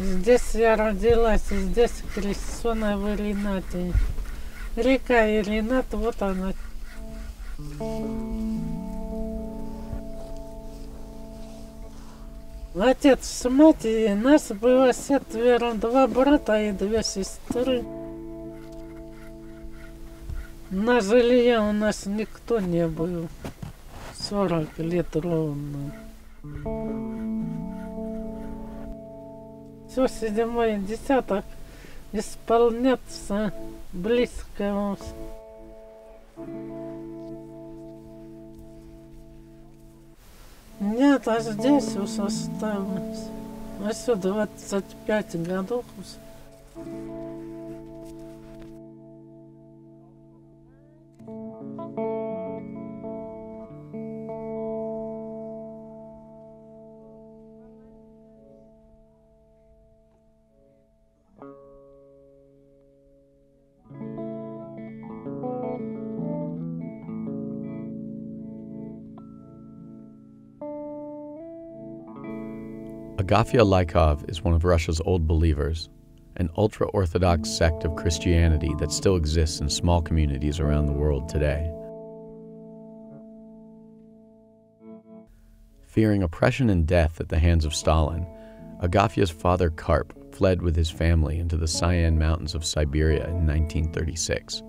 Здесь я родилась, и здесь крещеная в Иринате. Река Иринат, вот она. Отец, мать, и нас было 7, 2 брата и 2 сестры. На жилье у нас никто не был. 40 лет ровно. Все, 7-й десяток исполняться близко. Нет, а здесь уж осталось. А все 25 годов уже. Agafia Lykov is one of Russia's old believers, an ultra-Orthodox sect of Christianity that still exists in small communities around the world today. Fearing oppression and death at the hands of Stalin, Agafia's father Karp fled with his family into the Sayan Mountains of Siberia in 1936.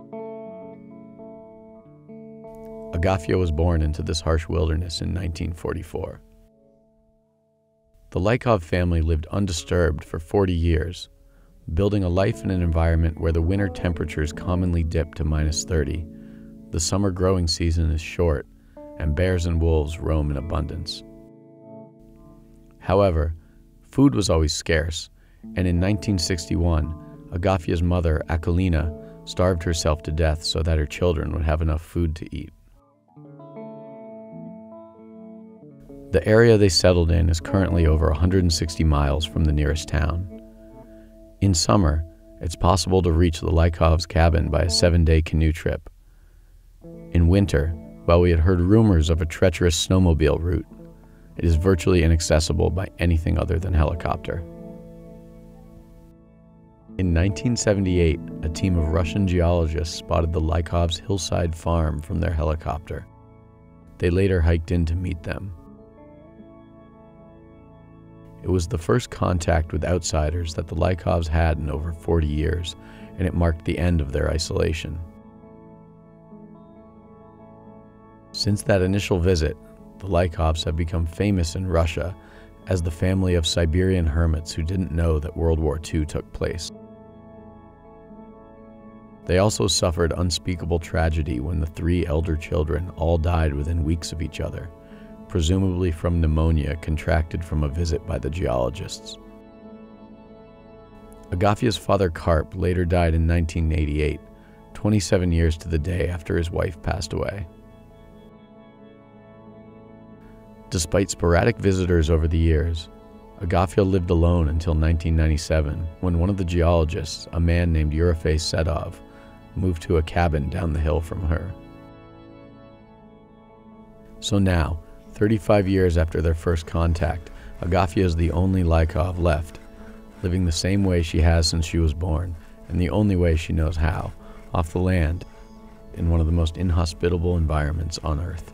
Agafia was born into this harsh wilderness in 1944. The Lykov family lived undisturbed for 40 years, building a life in an environment where the winter temperatures commonly dip to -30, the summer growing season is short, and bears and wolves roam in abundance. However, food was always scarce, and in 1961, Agafia's mother, Akulina, starved herself to death so that her children would have enough food to eat. The area they settled in is currently over 160 miles from the nearest town. In summer, it's possible to reach the Lykov's cabin by a 7-day canoe trip. In winter, while we had heard rumors of a treacherous snowmobile route, it is virtually inaccessible by anything other than helicopter. In 1978, a team of Russian geologists spotted the Lykov's hillside farm from their helicopter. They later hiked in to meet them. It was the first contact with outsiders that the Lykovs had in over 40 years, and it marked the end of their isolation. Since that initial visit, the Lykovs have become famous in Russia as the family of Siberian hermits who didn't know that World War II took place. They also suffered unspeakable tragedy when the 3 elder children all died within weeks of each other, presumably from pneumonia contracted from a visit by the geologists. Agafia's father Karp later died in 1988, 27 years to the day after his wife passed away. Despite sporadic visitors over the years, Agafia lived alone until 1997, when one of the geologists, a man named Yurofei Sedov, moved to a cabin down the hill from her. So now, 35 years after their first contact, Agafia is the only Lykov left, living the same way she has since she was born, and the only way she knows how, off the land, in one of the most inhospitable environments on Earth.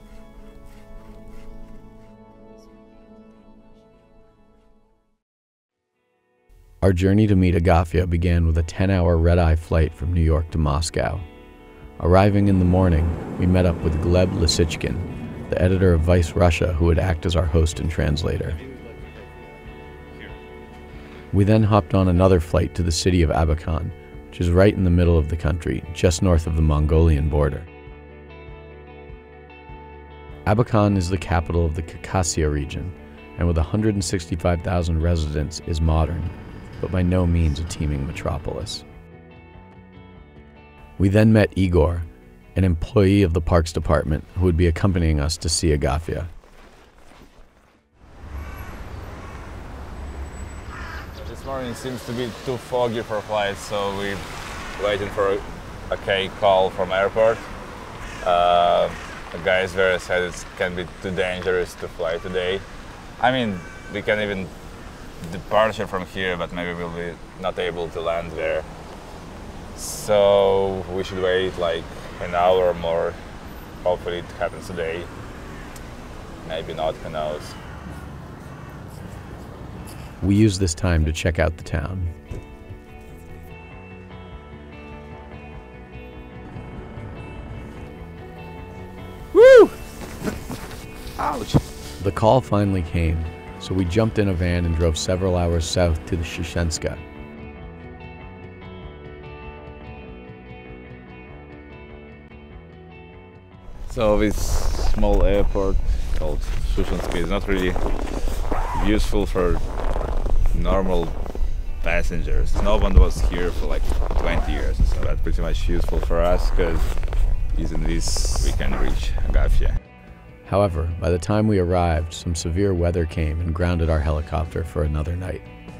Our journey to meet Agafia began with a 10-hour red-eye flight from New York to Moscow. Arriving in the morning, we met up with Gleb Lisichkin, the editor of Vice Russia, who would act as our host and translator. We then hopped on another flight to the city of Abakan, which is right in the middle of the country, just north of the Mongolian border. Abakan is the capital of the Khakassia region, and with 165,000 residents is modern, but by no means a teeming metropolis. We then met Igor, an employee of the Parks Department who would be accompanying us to see Agafia. This morning seems to be too foggy for flights, so we're waiting for a call from airport. The guys there said it can be too dangerous to fly today. I mean, we can even departure from here, but maybe we'll be not able to land there. So we should wait like an hour or more. Hopefully it happens today. Maybe not, who knows. We use this time to check out the town. Woo! Ouch! The call finally came, so we jumped in a van and drove several hours south to the Shishenska. So this small airport called Shushenska is not really useful for normal passengers. No one was here for like 20 years, so that's pretty much useful for us because using this we can reach Agafia. However, by the time we arrived, some severe weather came and grounded our helicopter for another night.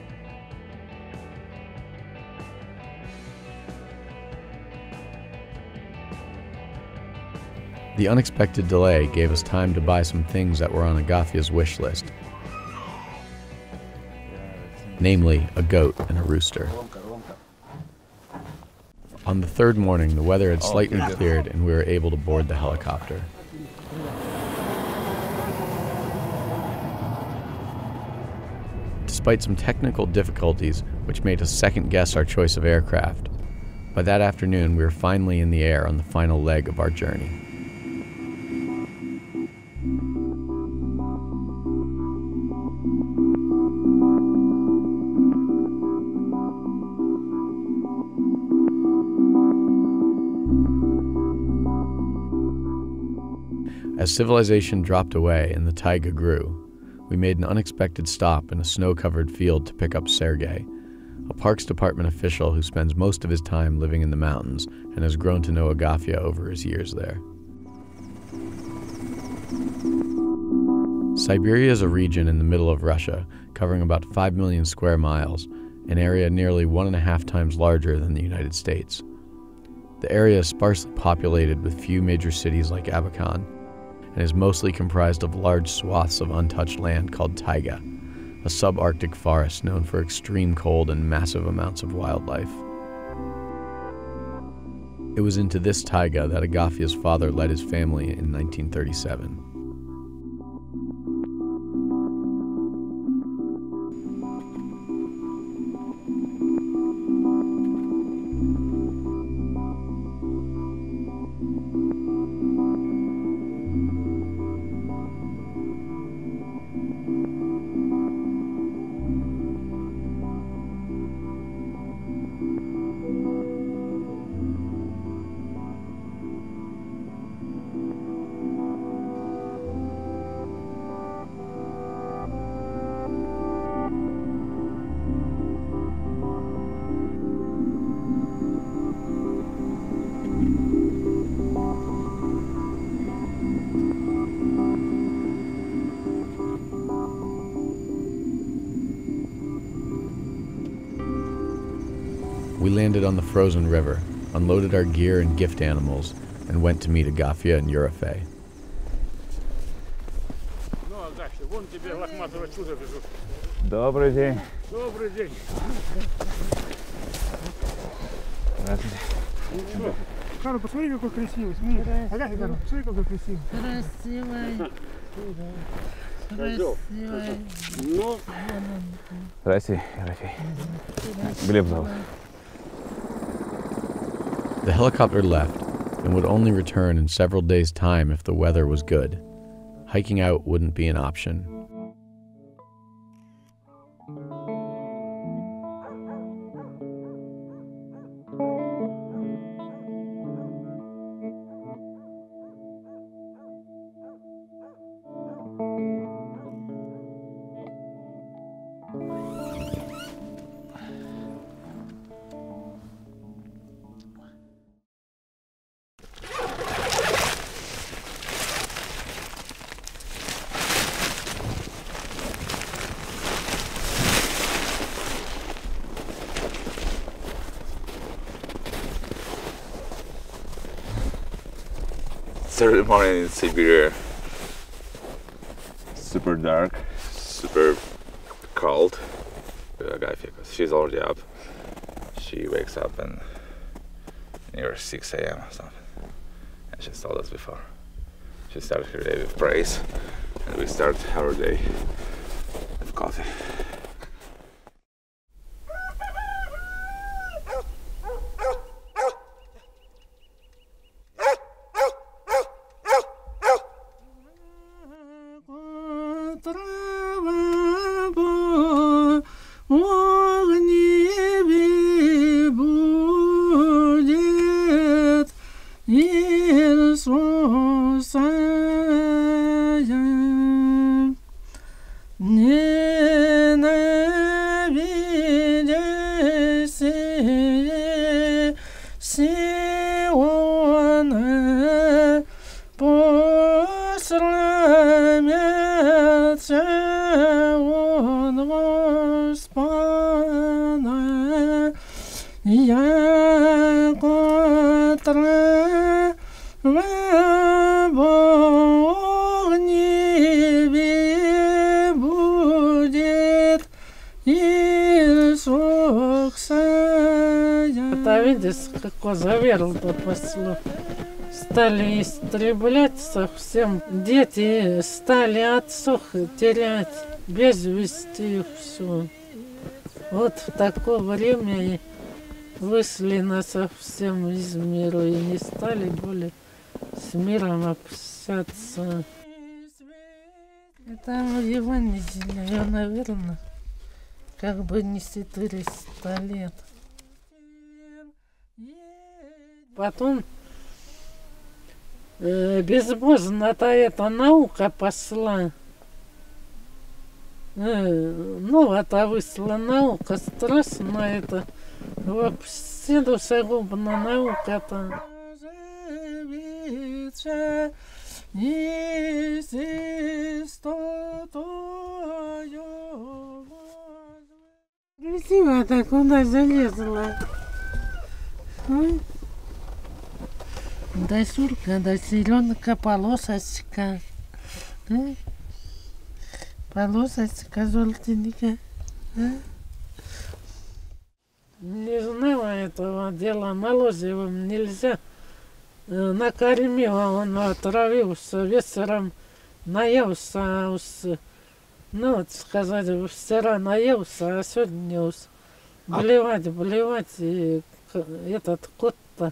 The unexpected delay gave us time to buy some things that were on Agafia's wish list, namely a goat and a rooster. On the third morning, the weather had slightly cleared and we were able to board the helicopter. Despite some technical difficulties which made us second guess our choice of aircraft, by that afternoon we were finally in the air on the final leg of our journey. As civilization dropped away and the taiga grew, we made an unexpected stop in a snow-covered field to pick up Sergei, a Parks Department official who spends most of his time living in the mountains and has grown to know Agafia over his years there. Siberia is a region in the middle of Russia, covering about 5 million square miles, an area nearly 1.5 times larger than the United States. The area is sparsely populated with few major cities like Abakan, and is mostly comprised of large swaths of untouched land called taiga, a subarctic forest known for extreme cold and massive amounts of wildlife. It was into this taiga that Agafia's father led his family in 1937. We landed on the frozen river, unloaded our gear and gift animals, and went to meet Agafia and Yurofei. Добрый день. Добрый день. Здравствуйте. Карл, посмотри, какой красивый. Смотри. Агафья, Карл, посмотри, какой красивый. Красивый. Красивый. Ну, Здрасте, Ерофей. Глеб зовут. The helicopter left and would only return in several days' time if the weather was good. Hiking out wouldn't be an option. Saturday morning in Siberia. Super dark, super cold. guy because she's already up. She wakes up and near 6 a.m. or something. And she's told us before. She started her day with praise, and we start our day with coffee. Это видишь, какой заверл-то пошло. Стали истреблять совсем. Дети стали отцов терять, без вести их все. Вот в такое время и вышли на совсем из мира и не стали более с миром общаться. Это Евангелие, наверное, как бы не 400 лет. Потом безбожно-то эта наука пошла. Новая-то вышла наука, страшно это. Вообще душегубная наука-то. Красиво-то куда залезла. Ой. Да сурка, да зеленка, полосочка. Полосочка желтенькая. Не знала этого дела, молозивым нельзя. Накормила, он отравился, вечером наелся, ну вот сказать, вчера наелся, а сегодня уж блевать, и этот кот-то.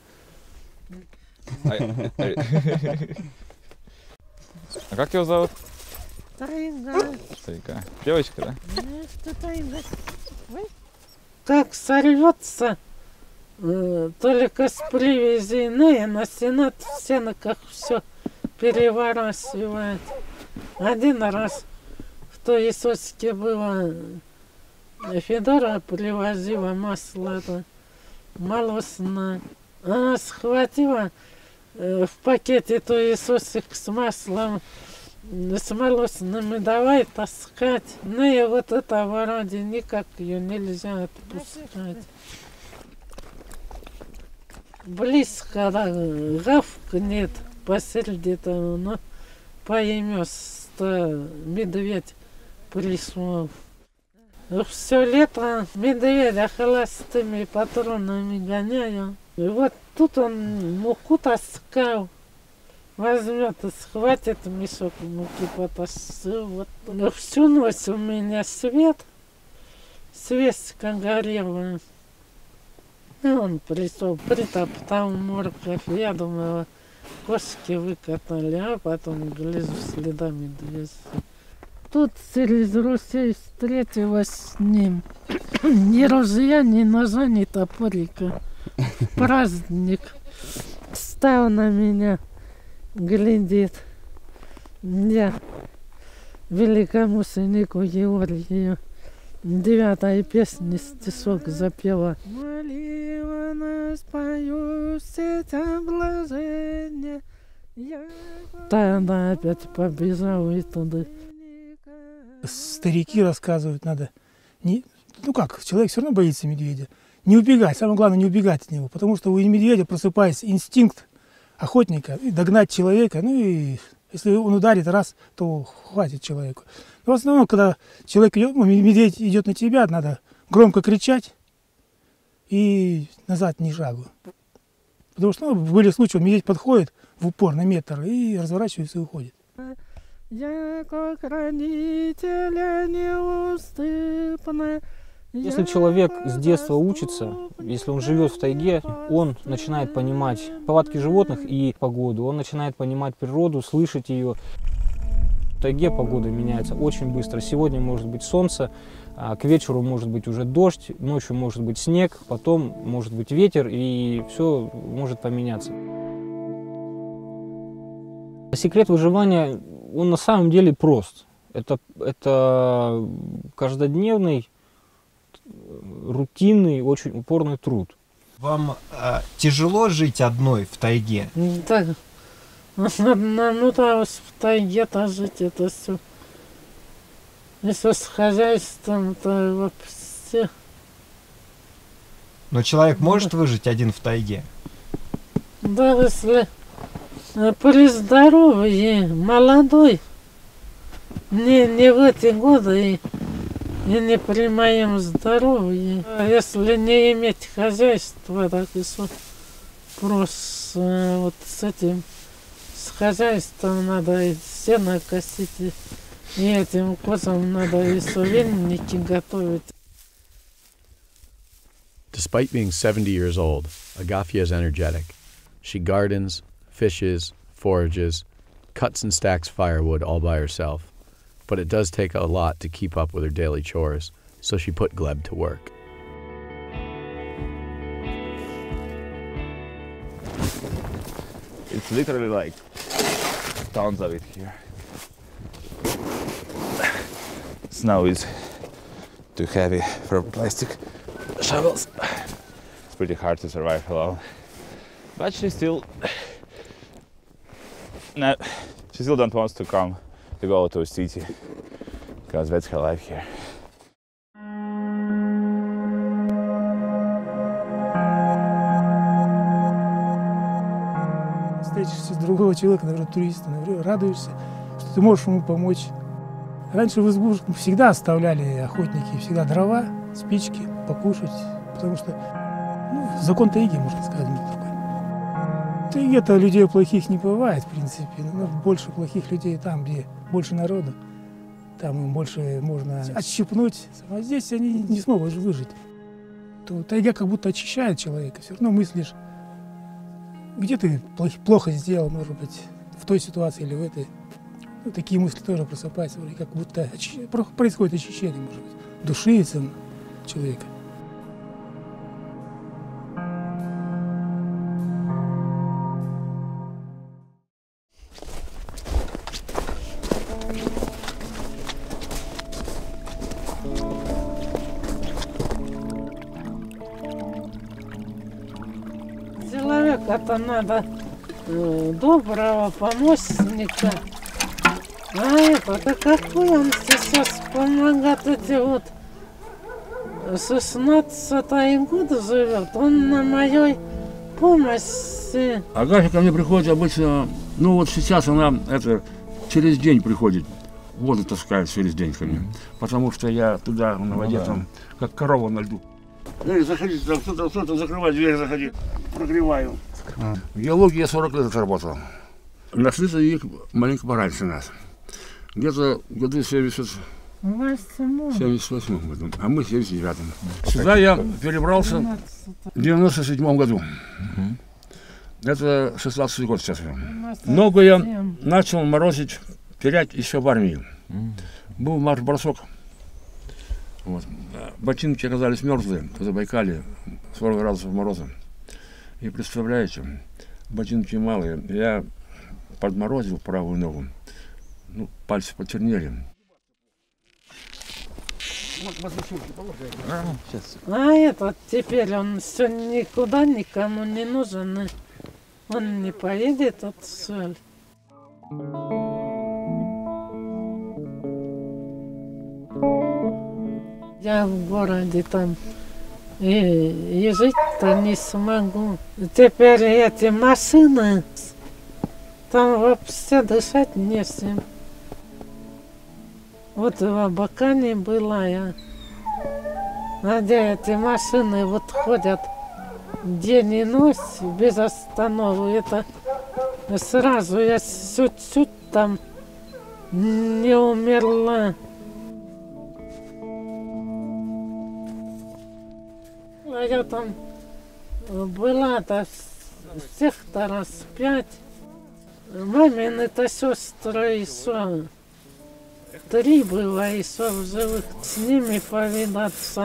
А как его зовут? Тайга. Тайга. Девочка, да? Что Тайга? Как сорвется, только с привязи иные, на сенат в сеноках все переворачивает. Один раз в той Исоске было, Федора привозила масло это, молочное. Она схватила в пакете той Исосик с маслом, с молочными, давай таскать. Ну и вот это вроде никак ее нельзя отпускать. Близко, да, гавкнет посреди-то, но поймешь, что медведь пришел. Все лето медведя холостыми патронами гоняю. И вот тут он муку таскал. Возьмет и схватит мешок муки, потащил. Вот. Всю ночь у меня свечка горела. И он пришел, притоптал морковь. Я думала, кошки выкатали, а потом гляжу, следа медведя. Тут через Руси встретилась с ним. Ни ружья, ни ножа, ни топорика. Праздник. Встал на меня, глядит. Я великому сынику Георгию 9-я песня, стишок запела. Молила нас, пою все блажения. Тогда опять побежал и туда. Старики рассказывают, надо не, ну как, человек все равно боится медведя. Не убегать, самое главное не убегать от него, потому что у медведя просыпается инстинкт охотника, и догнать человека, ну и если он ударит раз, то хватит человеку. Но в основном, когда человек идет, медведь идет на тебя, надо громко кричать и назад ни шагу. Потому что были случаи, медведь подходит в упор на метр и разворачивается и уходит. Я как хранителя неуступная. Если человек с детства учится, если он живет в тайге, он начинает понимать повадки животных и погоду, он начинает понимать природу, слышать ее. В тайге погода меняется очень быстро. Сегодня может быть солнце, а к вечеру может быть уже дождь, ночью может быть снег, потом может быть ветер, и все может поменяться. Секрет выживания, он на самом деле прост. Это каждодневный, рутинный, очень упорный труд. Вам тяжело жить одной в тайге? Так, ну да, в тайге-то жить это все. Если с хозяйством, то вообще. Но человек может выжить один в тайге? Да, если при здоровье, молодой, не в эти годы и не при моем здоровье. А если не иметь хозяйства, так и просто вот с этим, с хозяйством надо и сено косить, и этим козам надо и сувенники готовить. Despite being 70 years old, Agafia is energetic. She gardens, fishes, forages, cuts and stacks firewood all by herself. But it does take a lot to keep up with her daily chores, so she put Gleb to work. It's literally like tons of it here. Snow is too heavy for plastic shovels. It's pretty hard to survive alone. But she still don't want to come to go to a city because that's her life here. Встретишься с другого человека, например, туриста, например, радуешься, что ты можешь ему помочь. Раньше в избу всегда оставляли охотники, всегда дрова, спички, покушать, потому что закон тайги, можно сказать, был такой. В тайге-то людей плохих не бывает, в принципе, но больше плохих людей там, где больше народу, там им больше можно отщипнуть, а здесь они не смогут выжить. То тайга как будто очищает человека, все равно мыслишь, где ты плохо сделал, может быть, в той ситуации или в этой. Такие мысли тоже просыпаются, как будто происходит очищение, может быть, души и человека. Человека-то надо доброго помощника. А это какой он сейчас помогает, эти вот 16-й год живет, он на моей помощи. Агафья ко мне приходит обычно, ну вот сейчас она через день приходит, воду таскает через день ко мне, потому что я туда на воде там, как корова на льду. Ну заходите, там кто-то, закрывай дверь, заходи, прогреваю. В геологии я 40 лет отработал. Нашли их маленько пораньше нас. Где-то в году 78 году, а мы в 79-м. Сюда я перебрался в 97-м году. Это 16-й год сейчас. Ногу я начал морозить, терять еще в армии. Был марш-бросок. Вот. Ботинки оказались мерзлые, в Забайкалье, 40 градусов мороза. И представляете, ботинки малые. Я подморозил правую ногу. Ну, пальцы почернели. А этот теперь он все никуда никому не нужен. Он не поедет отсюда. Я в городе там и жить-то не смогу. Теперь эти машины, там вообще дышать не с чем. Вот в Абакане была я. А где эти машины вот ходят день и ночь без остановки, это сразу я чуть-чуть там не умерла. А я там была-то всех-то раз 5. Мамины-то сестры еще 3 было еще в живых. С ними повидаться.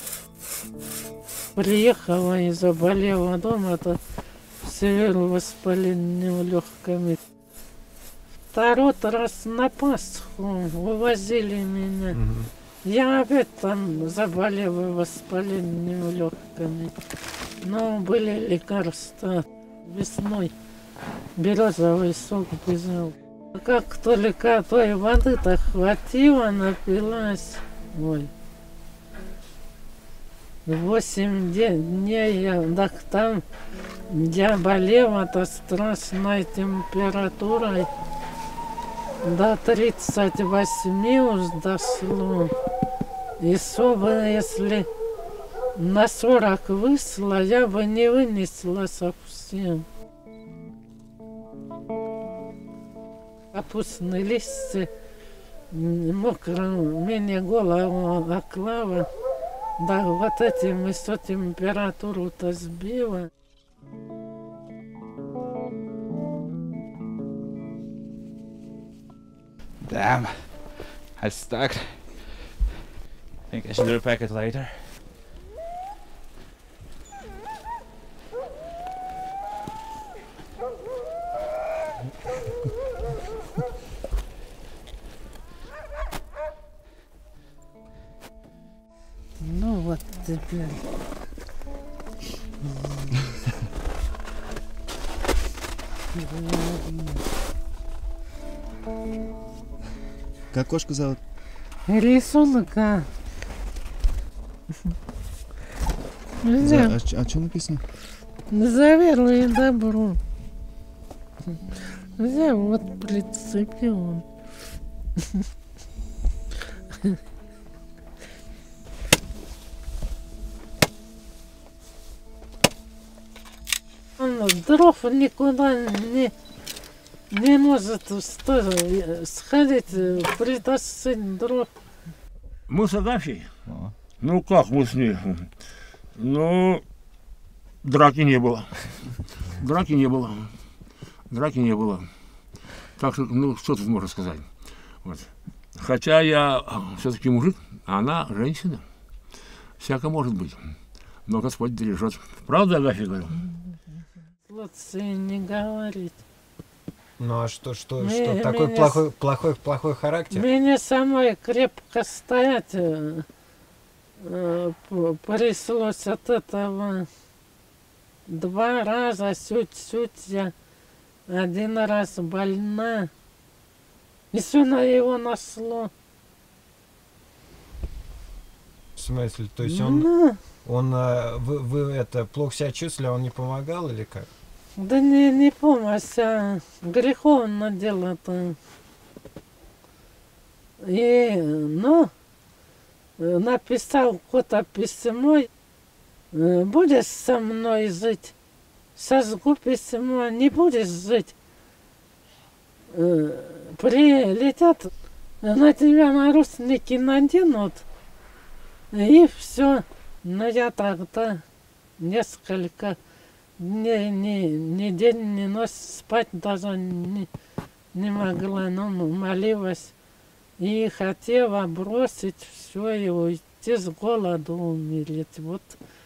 Приехала и заболела дома-то северу воспалением легкими. 2 раз на Пасху увозили меня. Я опять там заболела воспалением легкими. Но были лекарства. Весной березовый сок взял. Как только той воды-то хватило, напилась. Ой. 8 дней я, так там я болела-то страшной температурой. До 38 уж дошло. И особенно если на 40 вышла, я бы не вынесла совсем. Капустные листья мокрым, мне голову оклала. Да, вот этим еще температуру-то сбила. Damn, I stuck. Think I should repack it later. Ну вот теперь. Как кошку зовут? Рисунок, а? А что написано? За веру и добро. Я вот прицепил. Он дров никуда не может сходить, притащить дров. Мы с Агафьей? Ну как мы с ней? Ну, драки не было. Драки не было. Драки не было. Так что, ну, что тут можно сказать? Вот. Хотя я все-таки мужик, а она женщина. Всяко может быть. Но Господь бережет. Правда, Агафья, говорю? Лучше не говорить. Ну а что такой плохой характер? Мне самой крепко стоять пришлось от этого. 2 раза чуть-чуть я 1 раз больна. И все на его нашло. В смысле? То есть Ну, вы это плохо себя чувствовали, он не помогал или как? да не помощь, а греховно дело-то. И, ну, написал кто-то письмо, будешь со мной жить, сожгу письмо, не будешь жить. Прилетят, на тебя наручники наденут, и все. Но я тогда несколько дней, ни день, ни ночь спать даже не могла, но молилась. И хотела бросить все и уйти с голоду умереть. Вот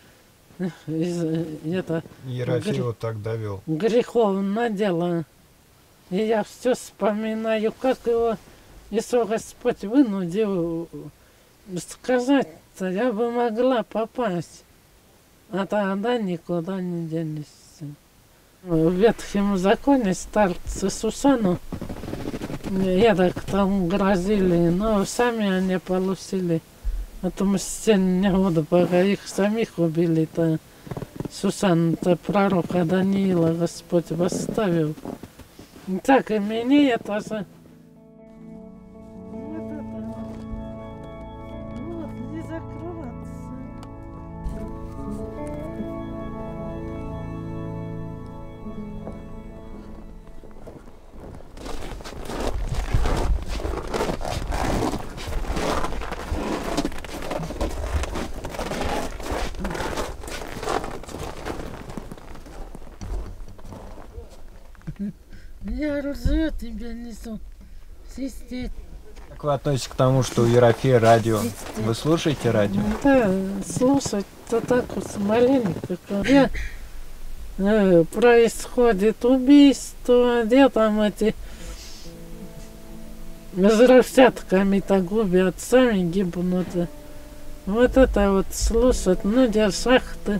это Ерофеева так довел. греховное дело. И я все вспоминаю, как его Иисус Господь вынудил сказать-то, я бы могла попасть. А тогда никуда не денешься. В Ветхом законе старцы Сусану едок там грозили, но сами они получили отмщение от Бога. Их самих убили-то. Сусану-то пророка Даниила Господь восставил. Так и мне тоже. Вот не закрываться. Я ржу, тебя несу. Свистеть. Как вы относитесь к тому, что у Ерофея радио? Вы слушаете радио? Да, слушать-то так вот маленько, когда происходит убийство, где там эти взрывчатками-то губят, сами гибнут. Вот это вот слушать, ну где шахты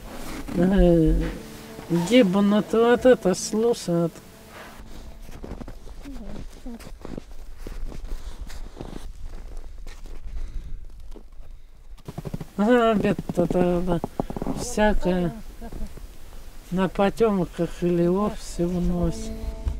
гибнут, вот это слушают. Обед-то тогда всякое на потемках или вовсе вносит.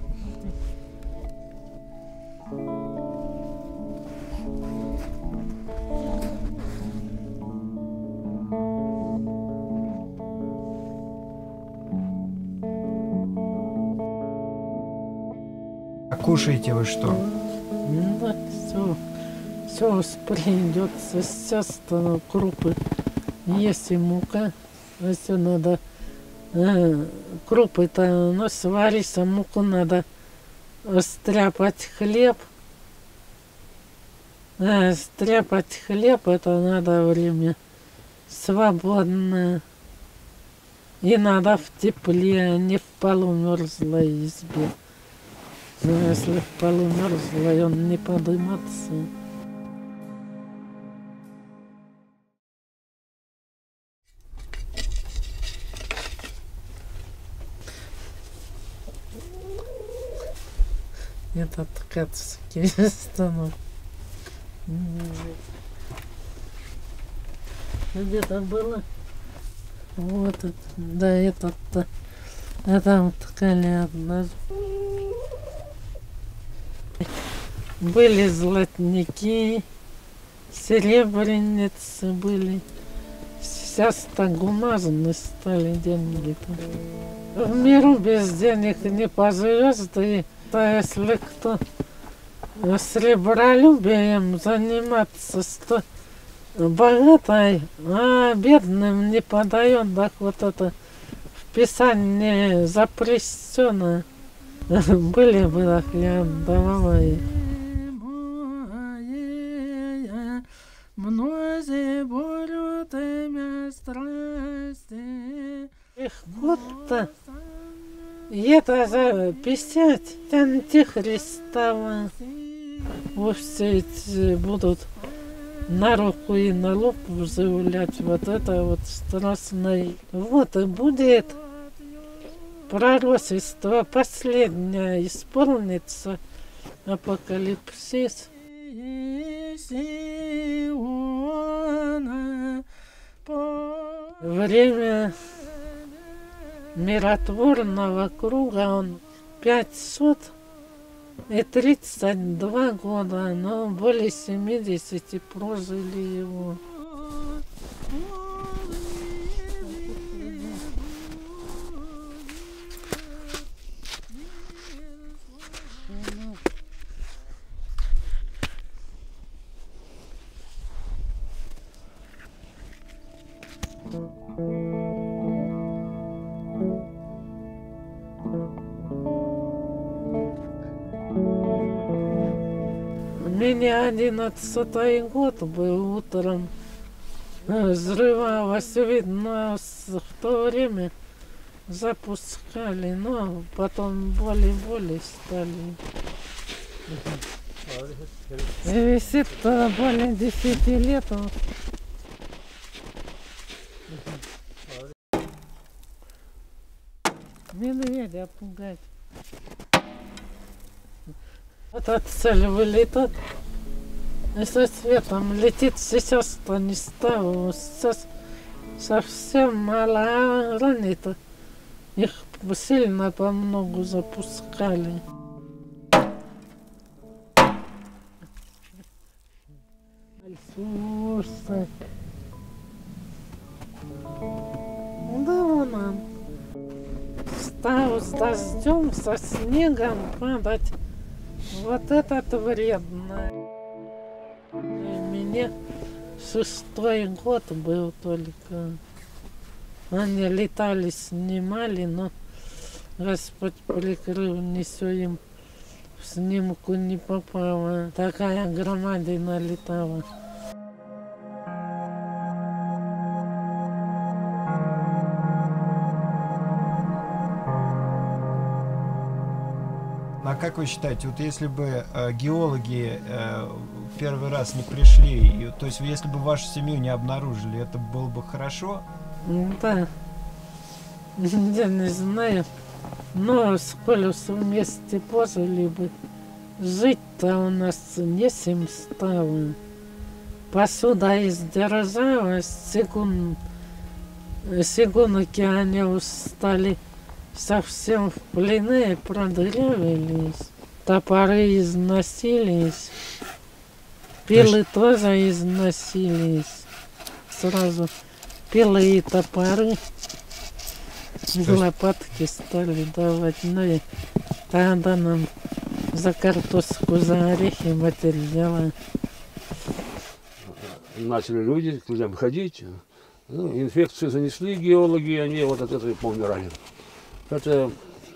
А кушаете вы что? Да, все придется, сейчас крупы есть и мука. Все надо крупы-то, ну, сварить, а муку надо стряпать хлеб. Стряпать хлеб, это надо время свободное. И надо в тепле, а не в полумерзлой избе. Но если в полумерзлой, он не подымется. Этот ткацкий станок. Где-то было? Вот это, да, этот-то. А там ткали одна. Были золотники, серебряницы были. Сейчас так бумажные стали деньги-то. В миру без денег не поживешь, да и если кто сребролюбием заниматься, то богатой, а бедным не подает, так вот это в Писании запрещено. Были бы, так я давала их. Их вот-то, это за 50 антихристова. Все эти будут на руку и на лоб заявлять. Вот это вот страстное. Вот и будет пророчество последнее исполнится. Апокалипсис. Время миротворного круга он 532 года, но более 70 прожили его. У меня 11-й год был утром. Взрывалось, видно, в то время запускали, но потом более стали. Висит более 10 лет. Медведя пугать. Эта цель вылетает. И со светом летит, сейчас-то не стало. Сейчас совсем мало ранит. Их сильно по многу запускали. Слушай. Да вон он. Стал с дождем, со снегом падать. Вот это вредно. Мне 6-й год был только. Они летали, снимали, но Господь прикрыл, не все им в снимку не попало. Такая громадина летала. А как вы считаете, вот если бы геологи первый раз не пришли, то есть если бы вашу семью не обнаружили, это было бы хорошо? Да. Я не знаю. Но сколько вместе пожили бы. Жить-то у нас не сим стало. Посуда издержалась, сегунки они устали совсем в плены, продырявились. Топоры износились. Пилы тоже износились. Сразу пилы и топоры. Лопатки стали давать. Ну и тогда нам за картошку, за орехи материала. Начали люди к людям ходить. Ну, инфекцию занесли геологи, они вот от этого поумирали. Это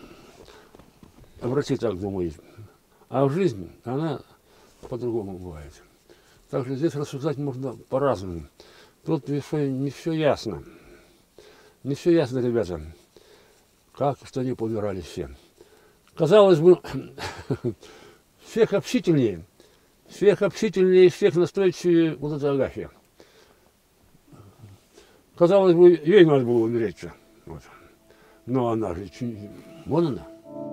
врачи так думают. А в жизни она по-другому бывает. Так что здесь рассуждать можно по-разному. Тут не все ясно. Не все ясно, ребята. Как, что они поумирали все. Казалось бы, всех общительнее, всех настойчивее вот эта Агафья. Казалось бы, ей надо было умереть-то. Вот. Но она же, вон она.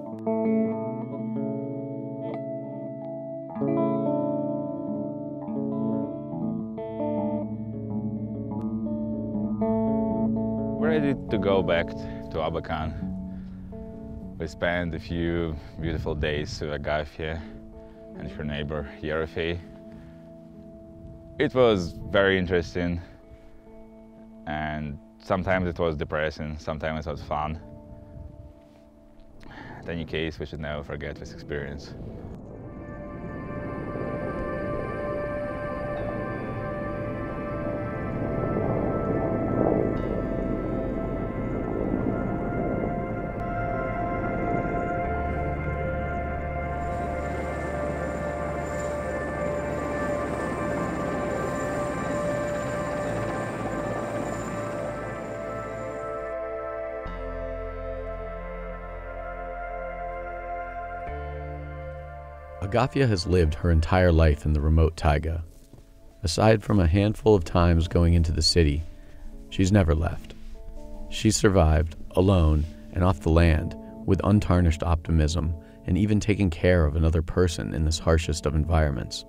We're ready to go back to Abakan. We spent a few beautiful days with Agafia and her neighbor Yerofe. It was very interesting, and sometimes it was depressing, sometimes it was fun. In any case, we should never forget this experience. Agafia has lived her entire life in the remote taiga. Aside from a handful of times going into the city, she's never left. She's survived, alone and off the land, with untarnished optimism and even taking care of another person in this harshest of environments.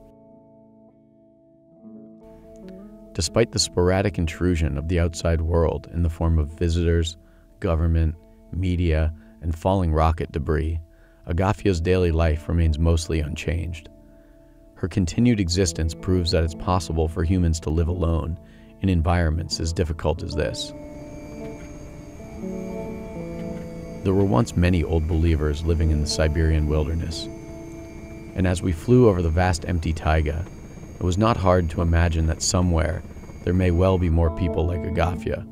Despite the sporadic intrusion of the outside world in the form of visitors, government, media, and falling rocket debris, Agafia's daily life remains mostly unchanged. Her continued existence proves that it's possible for humans to live alone in environments as difficult as this. There were once many old believers living in the Siberian wilderness, and as we flew over the vast empty taiga, it was not hard to imagine that somewhere there may well be more people like Agafia.